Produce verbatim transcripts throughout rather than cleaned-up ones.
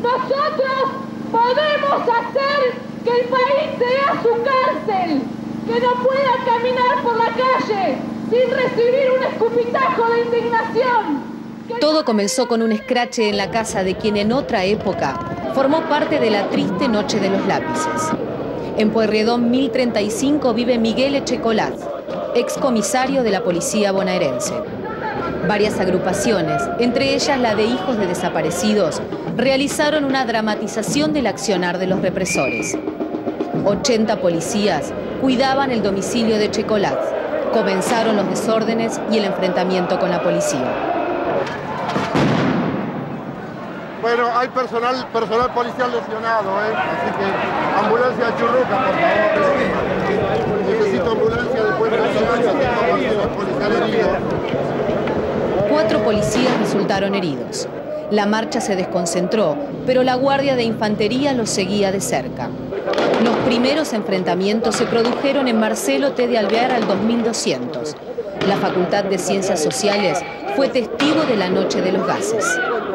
Nosotros podemos hacer que el país sea su cárcel, que no pueda caminar por la calle sin recibir un escupitajo de indignación. Todo comenzó con un escrache en la casa de quien en otra época formó parte de la triste Noche de los Lápices. En Pueyrredón mil treinta y cinco vive Miguel Echecolat, excomisario de la policía bonaerense. Varias agrupaciones, entre ellas la de Hijos de Desaparecidos, realizaron una dramatización del accionar de los represores. ochenta policías cuidaban el domicilio de Echecolat. Comenzaron los desórdenes y el enfrentamiento con la policía. Bueno, hay personal, personal policial lesionado, ¿eh? Así que ambulancia a Churruca, por favor. Necesito ambulancia después de la policial herido. Cuatro policías resultaron heridos. La marcha se desconcentró, pero la Guardia de Infantería los seguía de cerca. Los primeros enfrentamientos se produjeron en Marcelo T. de Alvear al dos mil doscientos. La Facultad de Ciencias Sociales fue testigo de la Noche de los Gases.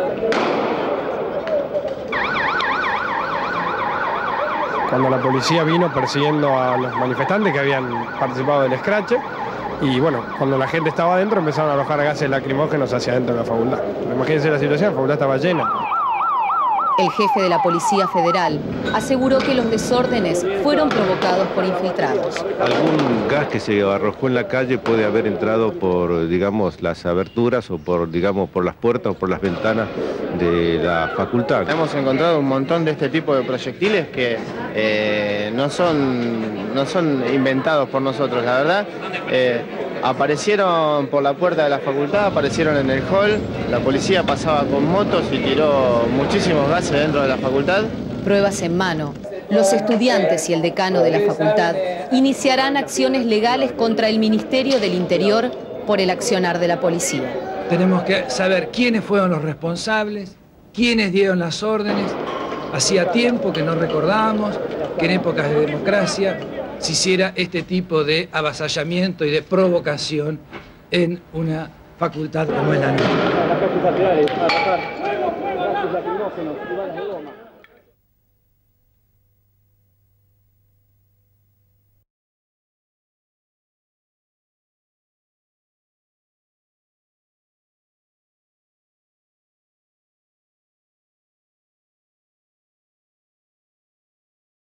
Cuando la policía vino persiguiendo a los manifestantes que habían participado del escrache, y bueno, cuando la gente estaba adentro empezaron a arrojar gases lacrimógenos hacia adentro de la facultad. Imagínense la situación, la facultad estaba llena. El jefe de la Policía Federal aseguró que los desórdenes fueron provocados por infiltrados. Algún gas que se arrojó en la calle puede haber entrado por, digamos, las aberturas o por, digamos, por las puertas o por las ventanas de la facultad. Hemos encontrado un montón de este tipo de proyectiles que eh, no son, no son inventados por nosotros, la verdad. Eh, Aparecieron por la puerta de la facultad, aparecieron en el hall, la policía pasaba con motos y tiró muchísimos gases dentro de la facultad. Pruebas en mano, los estudiantes y el decano de la facultad iniciarán acciones legales contra el Ministerio del Interior por el accionar de la policía. Tenemos que saber quiénes fueron los responsables, quiénes dieron las órdenes. Hacía tiempo que no recordábamos que en épocas de democracia se hiciera este tipo de avasallamiento y de provocación en una facultad como es la nuestra.